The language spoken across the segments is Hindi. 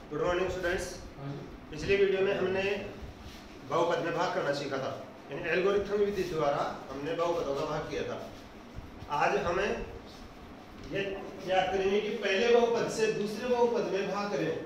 Good morning students. पिछले वीडियो में हमने बहुपद में भाग करना सीखा था, यानी एल्गोरिथम विधि द्वारा हमने बहुपदों का भाग किया था। आज हमें ये याद करेंगे कि पहले बहुपद से दूसरे बहुपद में भाग करें,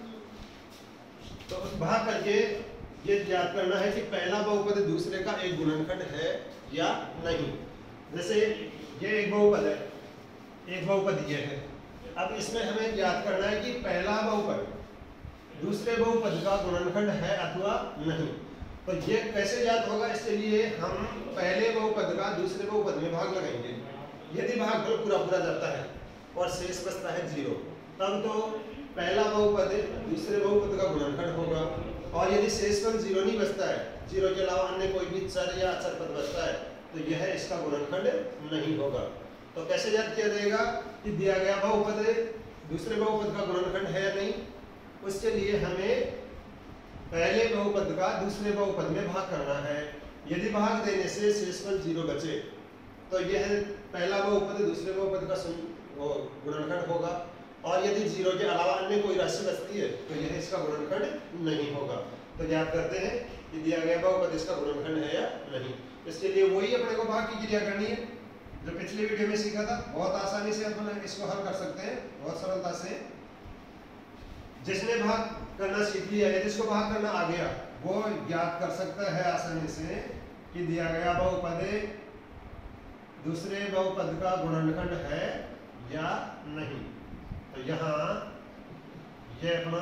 तो भाग करके ये याद करना है कि पहला बहुपद दूसरे का एक गुणनखंड है या नहीं। जैसे ये एक बहुपद है, एक बहुपद ये है। अब इसमें हमें याद करना है कि पहला बहुपद दूसरे बहुपद का गुणनखंड है अथवा नहीं। तो ये कैसे याद होगा, इसके लिए हम पहले बहुपद का दूसरे बहुपद में भाग लगाएंगे। यदि भागफल पूरा पूरा जाता है और शेष बचता है 0, तब तो पहला बहुपद दूसरे बहुपद का गुणनखंड होगा। और यदि शेषफल 0 नहीं बचता है, 0 के अलावा अन्य कोई भी चर या अचर पद बचता है, तो यह इसका गुणनखंड नहीं होगा। तो कैसे याद किया जाएगा कि दिया गया बहुपद दूसरे बहुपद का गुणनखंड है या नहीं। उसके लिए हमें पहले बहुपद का दूसरे बहुपद में भाग करना है। यदि भाग देने से शेषफल 0 बचे, तो यह पहला बहुपद दूसरे बहुपद का गुणनखंड होगा। और यदि 0 के अलावा अन्य कोई राशि बचती है, तो यह इसका गुणनखंड नहीं होगा। तो याद करते हैं कि दिया गया बहुपद इसका गुणनखंड है या नहीं। इसके लिए वही अपने को भाग की क्रिया करनी है जो पिछले वीडियो में सीखा था। बहुत आसानी से अपन इसको हल कर सकते हैं, बहुत सरलता से। जिसने भाग करना सीख लिया है, जिसको भाग करना आ गया, वो याद कर सकता है आसानी से कि दिया गया बहुपद दूसरे बहुपद का गुणनखंड है या नहीं। तो यहाँ ये अपना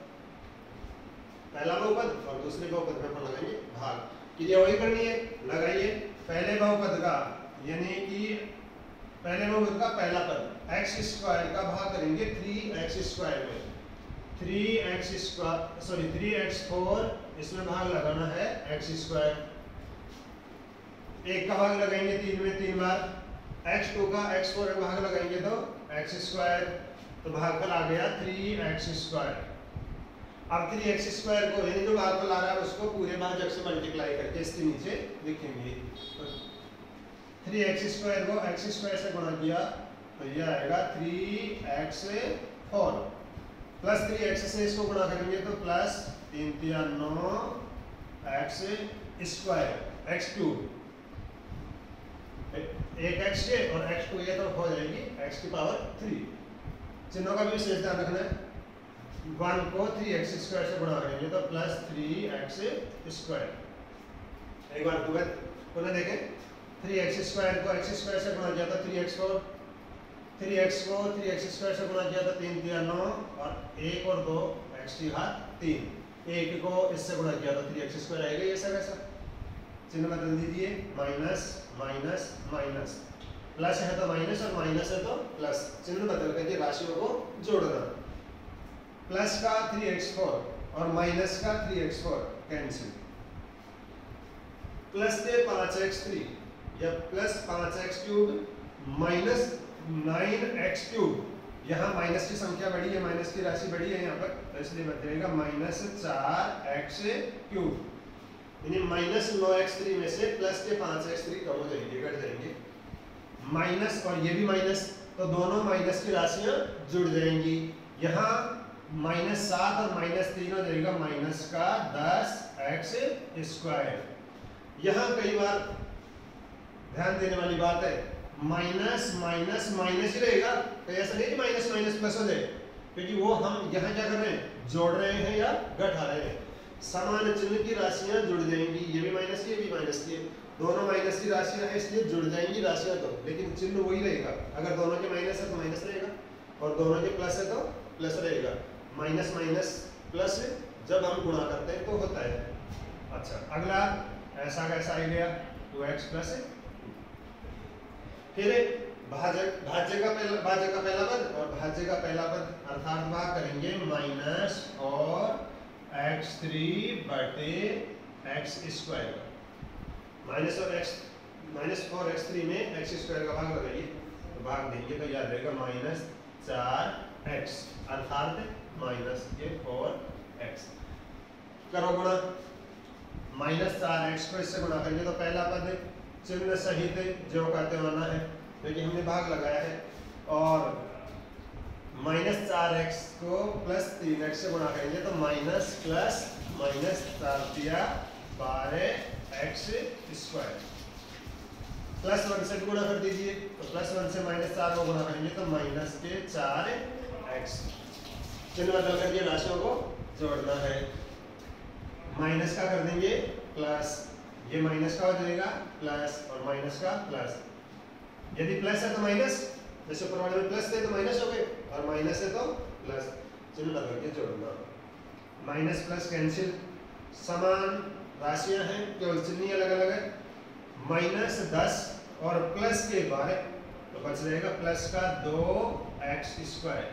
पहला बहुपद और दूसरे बहुपद में अपन लगाएंगे भाग। क्रिया वही करनी है, लगाइए पहले बहुपद का, यानी कि पहले बहुपद का पहला पद x² का भाग करेंगे 3x² में। 3x4 इसमें भाग लगाना है x²। एक का भाग लगाएंगे 3 में 3 बार, x2 का x4 में भाग लगाएंगे तो x²। तो भागफल आ गया 3x²। अब 3x² को, यानी जो भागफल आ रहा है उसको पूरे भाजक से मल्टीप्लाई करके इसके नीचे लिखेंगे। तो 3x² को x² से गुणा किया तो यह आएगा 3x4 प्लस 3x से इसको गुणा करेंगे तो प्लस 3 × 9 x², x3 एक x ये और x2 ये, तो हो जाएगी x⁻3। चिन्हों का भी विशेष ध्यान रखना है। 1 को 3x² से गुणा करेंगे तो प्लस 3x²। एक बार पुनः देखें, 3x² को x² से गुणा किया तो 3x4, 3x को 3x² से गुणा किया तो 3 × 9 और 1 और 2 x⁻3। 1 को इससे गुणा किया तो 3x² आएगा। ये सब ऐसा चिन्ह बदल दीजिए, माइनस माइनस माइनस, प्लस है तो माइनस और माइनस है तो प्लस, चिन्ह बदल करके राशियों को जोड़ना। प्लस का 3x4 और माइनस का 3x4 कैंसिल, प्लस के 5x3 या प्लस 5x³ माइनस 9x³। यहाँ माइनस की संख्या बड़ी है, माइनस की राशि बड़ी है यहाँ पर, तो इसलिए बचेगा -4x³, यानी -9x3 में से प्लस के 5x3 कम हो जाएंगे, घट जाएंगे। माइनस और ये भी माइनस, तो दोनों माइनस की राशियां जुड़ जाएंगी। यहाँ -7 और -3 हो जाएगा -10x²। यहाँ कई बार ध्यान देने वाली बात है, माइनस माइनस माइनस ही रहेगा, तो ऐसा नहीं कि माइनस माइनस प्लस हो जाए, क्योंकि वो हम यहाँ क्या कर रहे हैं, जोड़ रहे हैं या घटा रहे हैं। समान चिन्ह की राशियां जुड़ जाएंगी, ये भी माइनस की, ये भी माइनस की, दोनों माइनस की राशियां हैं इसलिए जुड़ जाएंगी राशियां, तो लेकिन चिन्ह वही रहेगा। अगर दोनों के माइनस है तो माइनस रहेगा और दोनों के प्लस है तो प्लस रहेगा। माइनस माइनस प्लस जब हम गुणा करते हैं तो होता है। अच्छा, अगला ऐसा कैसा आ गया 2x + फिर भाज्य का पहला पद और भाज्य का पहला पद, अर्थात भाग करेंगे माइनस और x3/x²। -4x3 में x² का भाग लगाइए तो भाग देंगे तो याद रहेगा -4x, अर्थात -4x। करो गुणा, -4x को इससे गुणा करेंगे तो पहला पद चिन्ह सहित जो कहते होना है, क्योंकि हमने भाग लगाया है। और -4x को +3x से गुणा करेंगे तो minus plus minus 4 12x square, +1 से भी गुणा कर दीजिए तो +1 से -4 को गुणा करेंगे तो -4x। चिन्ह बदल कर ये राशियों को जोड़ना है। माइनस का कर देंगे प्लस, ये माइनस का हो जाएगा प्लस और माइनस का प्लस। यदि प्लस है तो माइनस, जैसे ऊपर वाले में प्लस थे तो माइनस हो गए और माइनस है तो प्लस। चिन्ह बदल के जोड़ना। माइनस प्लस कैंसिल, समान राशियां हैं केवल चिन्ह अलग अलग है। -10 और प्लस के 12 तो बच जाएगा प्लस का 2x स्क्वायर,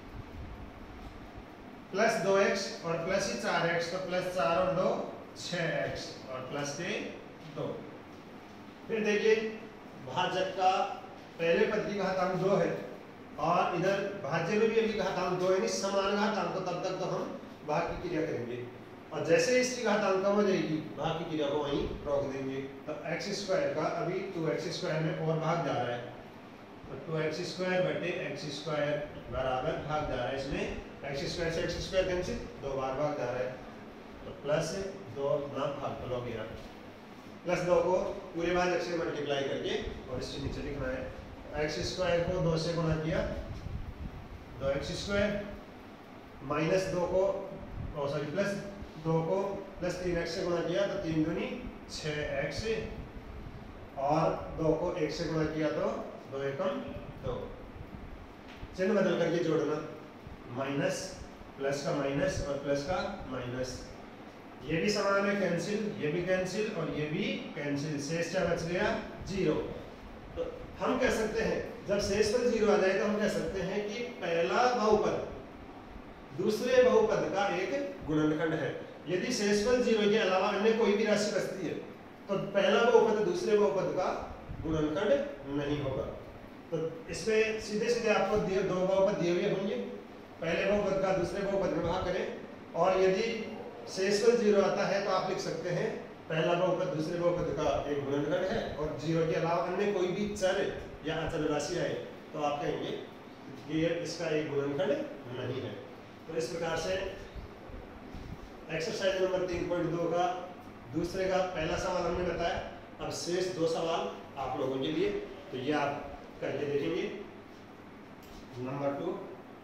प्लस 2x और प्लस ही 4x तो +4 और 2 6x और प्लस के 2। फिर देखिए भाजक का पहले पद की घातांक 2 है और इधर भाज्य में भी अभी घातांक 2 है, नहीं समान घातांक, तो तब तक तो हम भाग की क्रिया करेंगे और जैसे इसकी घातांक कम हो जाएगी भाग की क्रिया को वहीं रोक देंगे। तो x स्क्वायर का अभी 2x स्क्वायर में और भाग जा रहा है तो 2x स्क्वायर बटे x स्क्वायर बराबर भाग जा रहा है, इसमें x स्क्वायर से x स्क्वायर कैंसिल, 2 बार भाग जा रहा है तो +2 ना भाग तो लॉग गया, +2 को पूरे भाजक से मल्टीप्लाई करके और इसके नीचे लिखना है। x स्क्वायर को 2 से गुणा किया 2x स्क्वायर, -2 को +2 को +3x से गुणा किया तो 3 दूनी 6x और 2 को 1 से गुणा किया तो 2 एकम 2। चिन्ह बदल करके जोड़ना, माइनस प्लस का माइनस और प्लस का माइनस, ये भी समान है कैंसिल, ये भी कैंसिल और ये भी कैंसिल, शेष क्या बच गया 0। तो हम कह सकते हैं जब शेष पर 0 आ जाए तो हम कह सकते हैं कि पहला बहुपद दूसरे बहुपद का एक गुणनखंड है। यदि शेषफल 0 के अलावा अन्य कोई भी राशि बचती है तो पहला बहुपद दूसरे बहुपद का गुणनखंड नहीं होगा। तो इसमें सीधे सीधे आपको दो बहुपद दिए हुए होंगे, पहले बहुपद का दूसरे बहुपद में भाग करें और यदि शेषफल 0 आता है तो आप लिख सकते हैं पहला बहुपद दूसरे बहुपद का एक गुणनखंड है और 0 के अलावा अन्य कोई भी चर या अचल राशि आए तो आप कहेंगे कि इसका एक गुणनखंड नहीं है। तो इस प्रकार से एक्सरसाइज नंबर 3.2 का दूसरे का पहला सवाल हमने बताया। अब शेष 2 सवाल आप लोगों के लिए, तो ये आप करके देखेंगे। नंबर 2,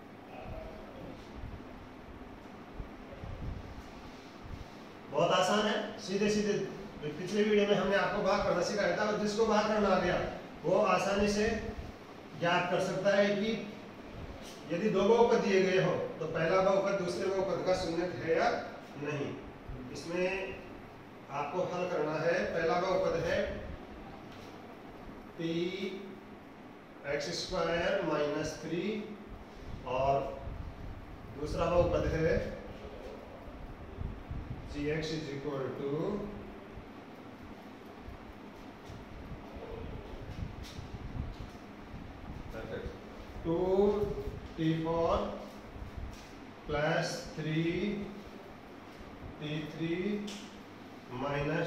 बहुत आसान है, सीधे सीधे पिछले वीडियो में हमने आपको भाग करना सिखाया था और जिसको भाग करना आ गया वो आसानी से ज्ञात कर सकता है कि यदि 2 बहुपद दिए गए हो तो पहला बहुपद दूसरे बहुपद का शून्य है या नहीं। इसमें आपको हल करना है, पहला बहुपद है x² - 3 और दूसरा बहुपद है gx = 2t4 + 3t3 -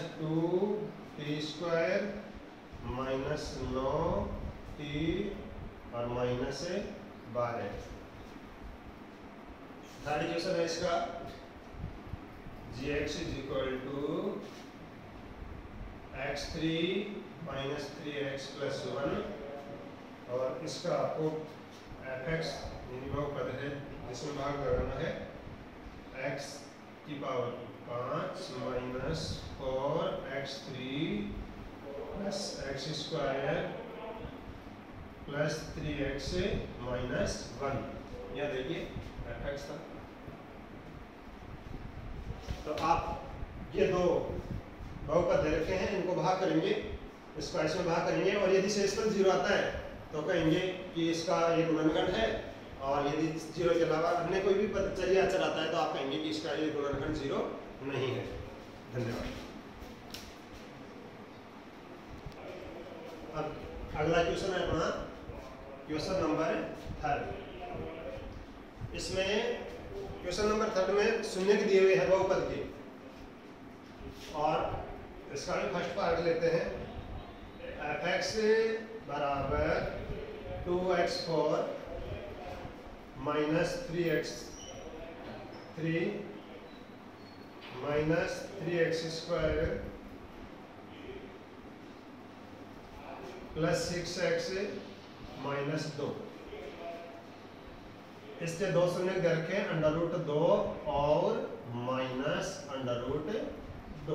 2t² - 9t और -12। थर्ड इक्वेशन है इसका gx = x3 - 3x + 1 और इसका आपको fx बहुपद है जिसमें भाग करना है x की पावर 5 - 4x3 + x² + 3x - 1। यह देखिए fx था। तो आप ये 2 बहुपद दे रखे हैं, इनको भाग करेंगे, इसको इसमें भाग करेंगे और यदि शेषफल 0 आता है तो कहेंगे कि इसका ये गुणनखंड है और यदि 0 के अलावा अन्य कोई भी चर या अचर आता है तो आप कहेंगे कि इसका ये गुणनखंड 0 नहीं है। धन्यवाद। अब अगला क्वेश्चन है अपना क्वेश्चन नंबर 3। इसमें क्वेश्चन नंबर 3 में शून्य दिए हुए हैं बहुपद के और इसका भी फर्स्ट पार्ट लेते हैं। fx = 2x4 minus 3x square plus 6x minus 2। इसके दो शून्य दे रखे अंडर रूट 2 और माइनस अंडर रूट 2।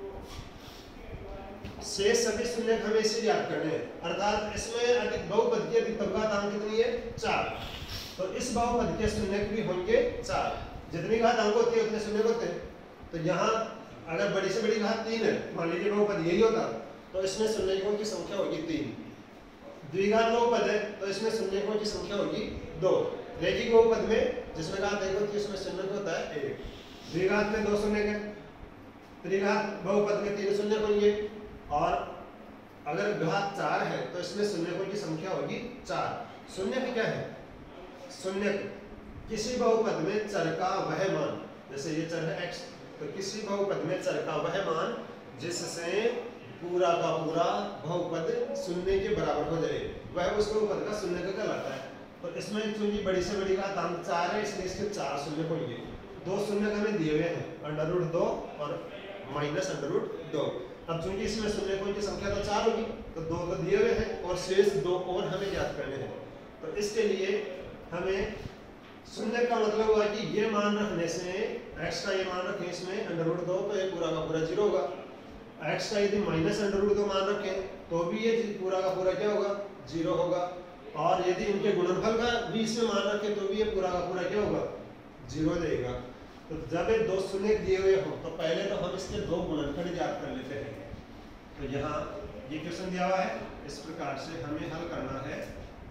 शेष सभी शून्य हमें इसे याद करने हैं, अर्थात इसमें अधिक बहुपद की अधिकतम घातांक कितनी है 4। तो इस बहुपद के शून्य भी होंगे 4। जितनी घातांक होती है उतने शून्य होते हैं। तो यहाँ अगर बड़ी से बड़ी घात 3 है, मान लीजिए बहुपद यही होता, तो इसमें शून्यकों की संख्या होगी 3। द्विघात बहुपद है तो इसमें शून्यकों की संख्या होगी 2। रैखिक बहुपद में जिसमें घात 1 होती है उसमें शून्य होता है 1। द्विघात में 2 शून्य है, त्रिघात बहुपद में 3 शून्य होंगे, और अगर घात 4 है तो इसमें शून्यकों की संख्या होगी 4। शून्य क्या है? शून्य किसी बहुपद में चर का वह मान, जैसे ये चर है x, तो किसी बहुपद में चर का वह मान जिससे पूरा का पूरा बहुपद शून्य के बराबर हो जाए, वह उस बहुपद का शून्य का कहलाता है। तो इसमें चूंकि बड़ी से बड़ी घातांक 4 है, इसलिए इसके 4 शून्य होंगे। 2 शून्य हमें दिए हुए हैं, अंडर रूट 2 और माइनस अंडर रूट 2। अब चूंकि इसमें शून्यकों की संख्या तो 4 होगी, तो 2 तो दिए हुए हैं और शेष 2 और हमें ज्ञात करने हैं। तो इसके लिए हमें शून्य का मतलब हुआ कि ये मान रखने से x का ये मान रखें इसमें अंडर रूट 2, तो ये पूरा का पूरा 0 होगा। x का यदि माइनस अंडर रूट 2 मान रखें तो भी ये पूरा का पूरा क्या होगा 0 होगा। और यदि इनके गुणनफल का भी इसमें मान रखें तो भी ये पूरा का पूरा क्या होगा 0 देगा। तो जब ये 2 शून्य दिए हुए हो तो पहले तो हम इसके 2 गुणनखंड ज्ञात कर लेते हैं। तो यहाँ ये क्वेश्चन दिया हुआ है, इस प्रकार से हमें हल करना है,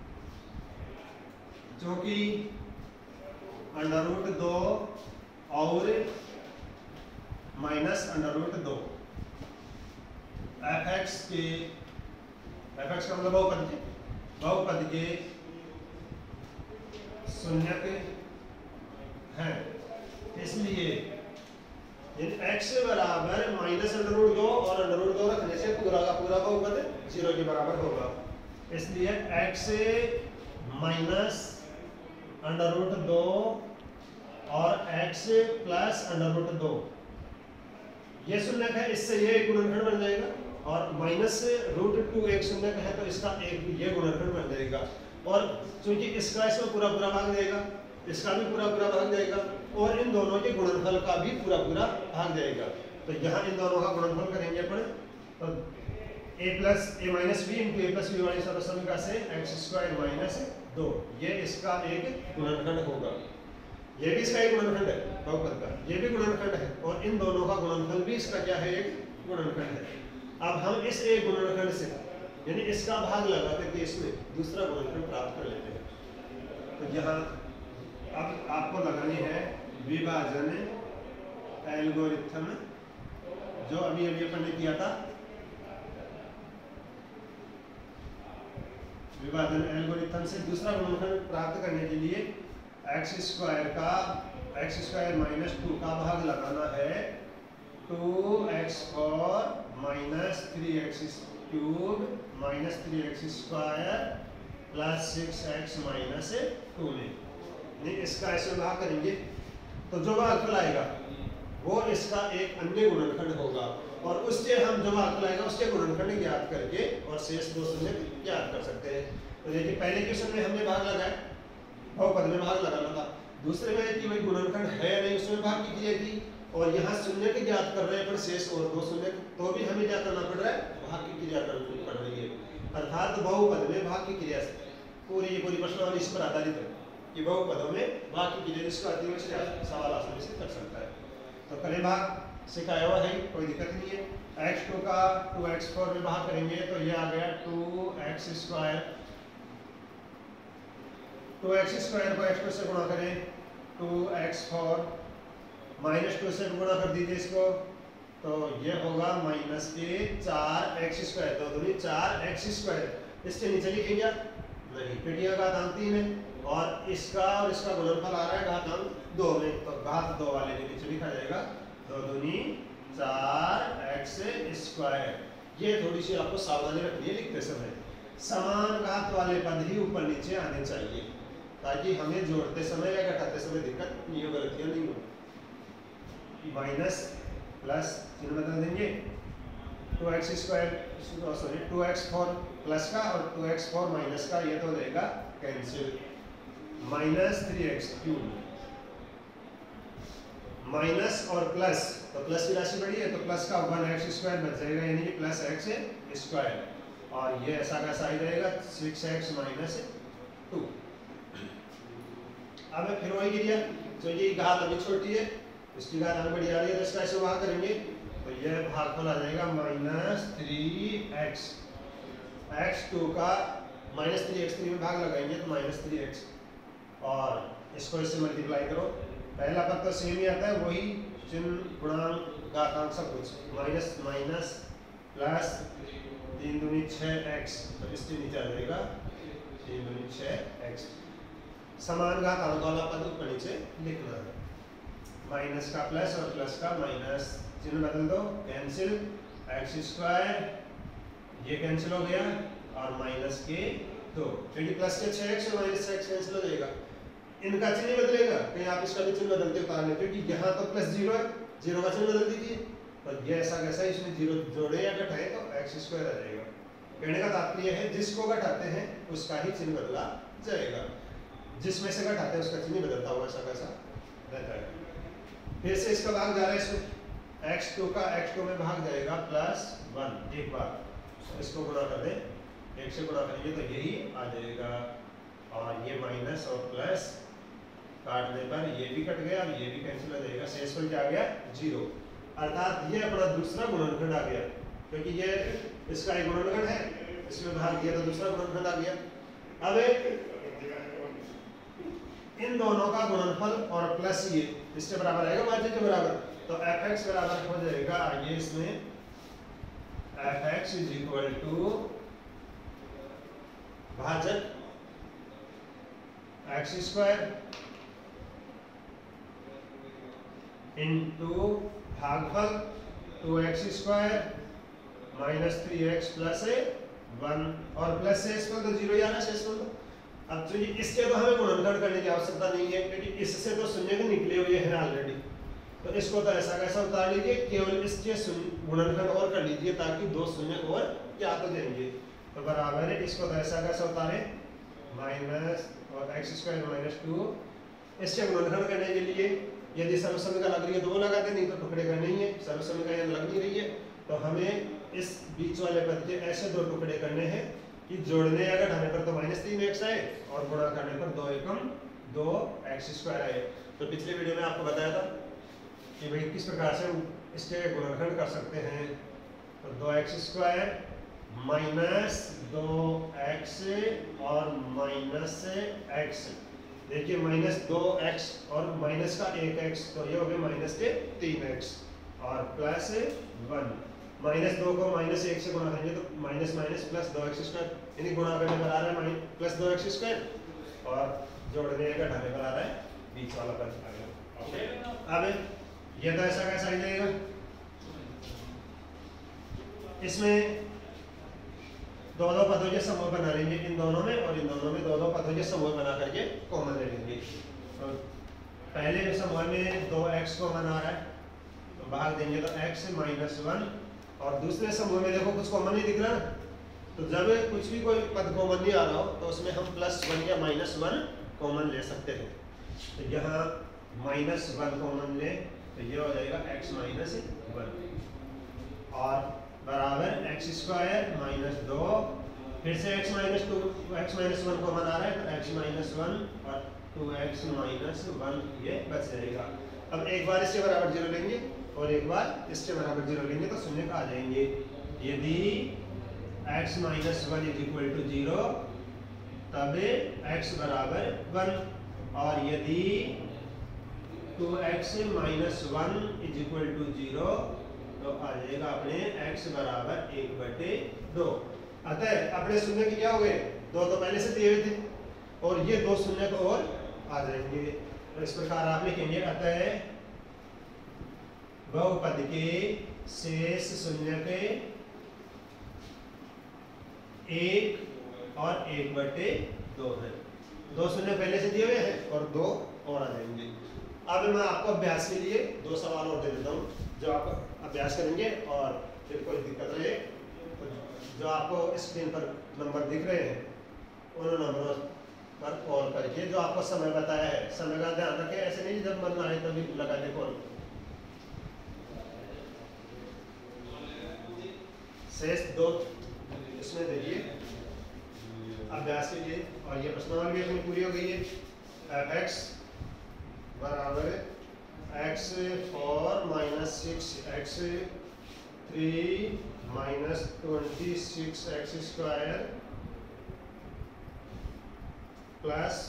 जो कि अंडर रूट 2 और माइनस अंडर रूट 2 fx का मतलब बहुपद के शून्यक हैं। इसलिए x बराबर माइनस अंडर रूट 2 और अंडर रूट 2 रखने से पूरा का पूरा बहुपद 0 के बराबर होगा। इसलिए x माइनस अंडर रूट 2 और x प्लस अंडर रूट 2 ये शून्य है, इससे ये एक गुणनखंड बन जाएगा, और माइनस रूट 2 एक शून्य है तो इसका एक ये गुणनखंड बन जाएगा। और चूंकि इसका इसमें पूरा पूरा भाग जाएगा, इसका भी पूरा पूरा भाग जाएगा, और इन दोनों के गुणनफल का भी पूरा पूरा भाग जाएगा। तो यहाँ इन दोनों का गुणनफल करेंगे अपन, तो a minus B into A plus B वाली समीकरण से x स्क्वायर माइनस 2 ये इसका एक गुणनखंड होगा। ये भी इसका एक गुणनखंड है बहुपद का, ये भी गुणनखंड है, और इन दोनों का गुणनफल भी इसका क्या है एक गुणनखंड है। अब हम इस एक गुणनखंड से यानी इसका भाग लगा करके इसमें दूसरा गुणनखंड प्राप्त कर लेते हैं। तो यहाँ अब आपको लगानी है विभाजन एल्गोरिथम, जो अभी अपन ने किया था। विभाजन एल्गोरिथम से दूसरा गुणनखंड प्राप्त करने के लिए x स्क्वायर माइनस 2 का भाग लगाना है 2x4 minus 3x cube minus 3x square plus 6x minus 2 में। नहीं, इसका ऐसे भाग करेंगे तो जो भागफल आएगा वो इसका एक अन्य गुणनखंड होगा, और उससे हम जो भागफल आएगा उसके गुणनखंड ज्ञात करके और शेष 2 शून्य ज्ञात कर सकते हैं। तो देखिए पहले क्वेश्चन में हमने भाग लगाया, बहुपद में भाग लगाना था। दूसरे में कि भाई गुणनखंड है या नहीं उसमें भाग की क्रिया की, और यहाँ शून्य की ज्ञात कर रहे हैं पर शेष और 2 शून्य, तो भी हमें क्या करना पड़ रहा है भाग की क्रिया करनी पड़ रही है। अर्थात बहुपद में भाग की क्रिया से पूरी प्रश्नावली इस पर आधारित है कि बहुपदों में भाग की क्रिया जिसको आती है सवाल आसानी से कर सकता है। तो करें भाग सिखाया हुआ है, कोई दिक्कत नहीं है। x2 का 2x4 में भाग करेंगे तो ये आ गया 2x स्क्वायर, 2x स्क्वायर को x2 से गुणा करें 2x4 माइनस 2 से गुणा कर दीजिए इसको, तो ये होगा माइनस के 4x स्क्वायर, तो दूनी 4x स्क्वायर। इसके नीचे लिखेंगे नहीं, पेटिया का घातांक 3 है और इसका गुणनफल आ रहा है घातांक 2 में, तो घात 2 वाले के नीचे लिखा जाएगा 2 दूनी 4x स्क्वायर। ये थोड़ी सी आपको सावधानी रखनी है लिखते समय, समान घात वाले पद ही ऊपर नीचे आने चाहिए। ताकि हमें जोड़ते समय या घटाते समय दिक्कत नहीं हो, गलतियाँ नहीं हो। माइनस प्लस चिन्ह बदल देंगे, 2x square sorry 2x for plus का और 2x फॉर माइनस का, ये तो हो जाएगा cancel. Minus 3x cube, minus और प्लस, तो प्लस की राशि बढ़ी है तो प्लस का 1x स्क्वायर बच जाएगा, यानी कि प्लस x स्क्वायर, और ये ऐसा कैसा आ जाएगा 6x माइनस 2। अब फिर वही गिरिया, तो ये घात अभी छोटी है, इसकी घात आगे बढ़ी आ रही है, तो इसका ऐसे वहां करेंगे तो यह भागफल आ जाएगा माइनस 3x, x2 का माइनस 3x3 में भाग लगाएंगे तो माइनस 3x, और इसको इससे मल्टीप्लाई करो, पहला पद तो सेम ही आता है, वही चिन्ह गुणांक घातांक सब कुछ, माइनस माइनस प्लस 3 दूनी 6x, तो इसके नीचे आ जाएगा 3 दूनी 6x। समान घातांक वाला पद ऊपर नीचे लिखना है, माइनस का प्लस और प्लस का माइनस, चिन्ह बदल दो, कैंसिल, एक्स स्क्वायर ये कैंसिल हो गया और माइनस के 2, क्योंकि प्लस के 6x और माइनस 6x कैंसिल हो जाएगा, इनका चिन्ह बदलेगा, कहीं आप इसका भी चिन्ह बदलते उतार लें, क्योंकि यहाँ तो प्लस 0 है, 0 का चिन्ह बदल दीजिए, और ये ऐसा कैसा इसमें 0 जोड़े या घटाए तो एक्स स्क्वायर आ जाएगा। कहने का तात्पर्य है जिसको घटाते हैं उसका ही चिन्ह बदला जाएगा, जिसमें से घटाते हैं उसका चिन्ह बदलता हुआ ऐसा कैसा रहता है। फिर से इसका भाग जा रहा है, इसमें x2 का x2 में भाग जाएगा प्लस 1, एक बार इसको गुणा कर दें, 1 से गुणा करेंगे तो यही आ जाएगा, और ये माइनस और प्लस काटने पर ये भी कट गया और ये भी कैंसिल हो जाएगा, शेषफल क्या आ गया 0, अर्थात ये अपना दूसरा गुणनखंड आ गया, क्योंकि ये इसका एक गुणनखंड है, इसमें भाग दिया तो दूसरा गुणनखंड आ गया। अब इन दोनों का गुणनफल और प्लस ये इसके बराबर आएगा, भाज्य के बराबर, तो fx बराबर हो जाएगा, आइए इसमें fx इज इक्वल टू भाजक x स्क्वायर इंटू भागफल 2x square minus 3x plus 1, और प्लस शेषफल तो 0 ही आना शेषफल तो। अब तो इसके तो हमें गुणनखंड करने की आवश्यकता नहीं है, क्योंकि इससे तो शून्य के निकले हुए हैं ऑलरेडी, तो इसको तो ऐसा कैसा उतार लीजिए, केवल इसके गुणनखंड और कर लीजिए ताकि 2 शून्य और क्या तो देंगे, तो बराबर है, इसको तो ऐसा कैसा उतारे माइनस और x स्क्वायर माइनस 2, इसके गुणनखंड करने के लिए यदि सर्वसम का लग रही है तो वो लगाते, नहीं तो टुकड़े करने ही है, सर्वसम का यहाँ लग नहीं रही है, तो हमें इस बीच वाले पद के ऐसे 2 टुकड़े करने हैं कि जोड़ने या घटाने पर तो माइनस 3x आए और गुणा करने पर 2 एकम 2x स्क्वायर आए। तो पिछले वीडियो में आपको बताया था कि भाई किस प्रकार से इसके गुणनखंड कर सकते हैं, तो 2x स्क्वायर माइनस 2x और माइनस x, देखिए माइनस 2x और माइनस का 1x, तो ये हो गया माइनस के 3x, और प्लस 1, माइनस 2 को माइनस 1 से गुणा करेंगे तो minus minus plus 2x square, यानी गुणा करने पर आ रहा है प्लस 2x स्क्वायर, और जोड़ने या घटाने पर आ रहा है बीच वाला पद आ गया। अब ये तो ऐसा कैसा आ जाएगा, इसमें 2 पदों के समूह बना लेंगे इन दोनों में, और इन दोनों में 2 पदों के समूह बना करके कॉमन ले लेंगे। तो पहले समूह में 2x कॉमन आ रहा है तो भाग देंगे तो x माइनस 1, और दूसरे समूह में देखो कुछ कॉमन नहीं दिख रहा, तो जब कुछ भी कोई पद कॉमन नहीं आ रहा हो तो उसमें हम प्लस 1 या माइनस 1 कॉमन ले सकते हैं, तो यहाँ माइनस 1 कॉमन ले तो ये हो जाएगा x माइनस 1, और बराबर x स्क्वायर माइनस 2, फिर से x minus 2, x minus 1 common आ रहा है तो x माइनस 1 और 2x माइनस 1 ये बच जाएगा। अब एक बार इसके बराबर 0 लेंगे और एक बार इसके बराबर 0 लेंगे तो शून्य आ जाएंगे, यदि x minus 1 is equal to 0 तब x बराबर 1, और यदि 2x minus 1 is equal to 0 तो आ जाएगा अपने x बराबर 1/2। अतः अपने शून्य के क्या हो गए, 2 तो पहले से दिए हुए थे और ये 2 शून्य तो और आ जाएंगे, तो इस प्रकार आप लिखेंगे अतः बहुपद के शेष शून्य के 1 और 1/2 है। 2 शून्य पहले से दिए हुए हैं और 2 और आ जाएंगे। अब मैं आपको अभ्यास के लिए 2 सवाल और दे देता हूँ जो आप अभ्यास करेंगे और फिर कोई दिक्कत रहे तो जो आपको स्क्रीन पर नंबर दिख रहे हैं उन नंबरों पर कॉल करके जो आपको समय बताया है, समय का ध्यान रखें, ऐसे नहीं जब मन आए तभी लगा दे कॉल। शेष 2 इसमें देखिए अभ्यास के लिए, और ये प्रश्नावली भी अपनी पूरी हो गई है। fx बराबर x4 minus 6x 3 minus 26x square plus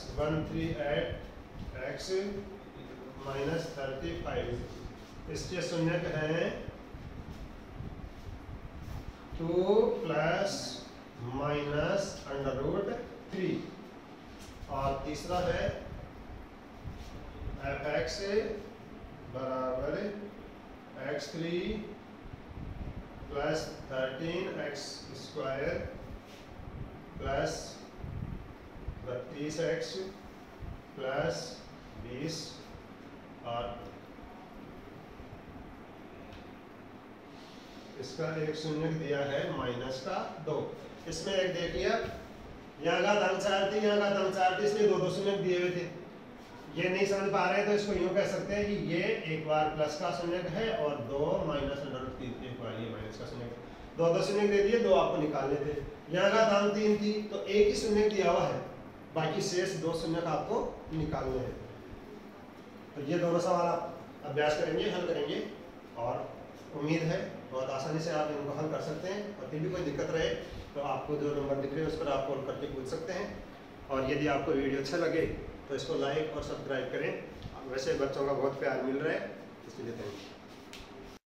138x minus 35। इसके शून्यक हैं 2 प्लस माइनस √3, और तीसरा है fx बराबर x3 plus 13x square plus 32x plus 20, और इसका एक शून्य दिया है -2। इसमें एक देखिए यहाँ का अंक 4 थी, यहाँ का अंक 4 थी, इसलिए 2 शून्य दिए हुए थे। ये नहीं समझ पा रहे हैं तो इसको यूँ कह सकते हैं कि ये एक बार प्लस का शून्य है और 2 माइनस √3 एक बार ये माइनस का शून्य। 2 शून्य दे दिए, 2 आपको निकालने थे। यहाँ का अंक 3 थी तो एक ही शून्य दिया हुआ है, बाकी शेष 2 शून्य आपको निकालने हैं। तो ये दोनों सवाल आप अभ्यास करेंगे, हल करेंगे, और उम्मीद है बहुत आसानी से आप इनको हल कर सकते हैं। और फिर भी कोई दिक्कत रहे तो आपको जो नंबर दिख रहे हैं उस पर आप कॉल करके पूछ सकते हैं। और यदि आपको वीडियो अच्छा लगे तो इसको लाइक और सब्सक्राइब करें। वैसे बच्चों का बहुत प्यार मिल रहा है, इसके लिए